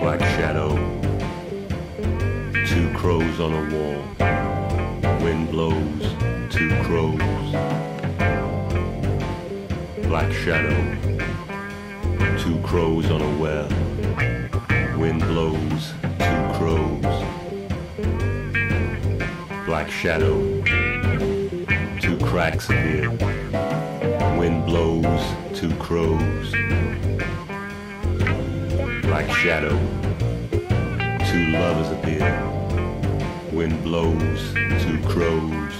black shadow, two crows on a wall, wind blows, two crows, black shadow, two crows on a well, wind blows, two crows, black shadow, two cracks appear, wind blows, two crows, black shadow, two lovers appear, wind blows, two crows,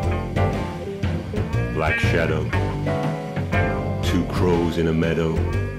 black shadow, two crows in a meadow,